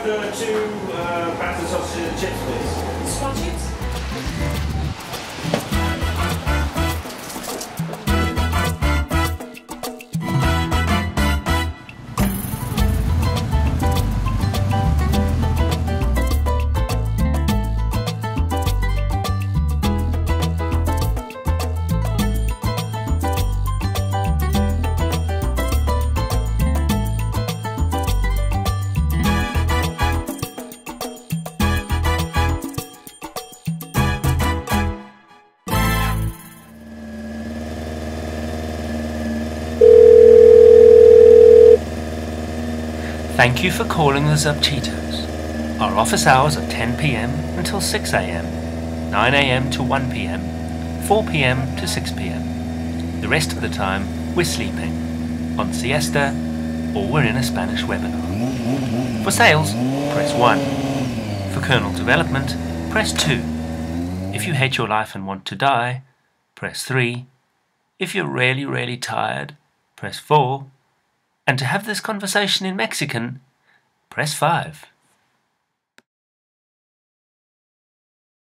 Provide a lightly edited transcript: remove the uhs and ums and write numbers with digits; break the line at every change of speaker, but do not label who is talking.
order two battered sausage and chips, please.
Spot chips?
Thank you for calling the Zupchitos. Our office hours are 10 p.m. until 6 a.m., 9 a.m. to 1 p.m., 4 p.m. to 6 p.m. The rest of the time we're sleeping, on siesta, or we're in a Spanish webinar. For sales, press 1. For kernel development, press 2. If you hate your life and want to die, press 3. If you're really, really tired, press 4. And to have this conversation in Mexican, press 5.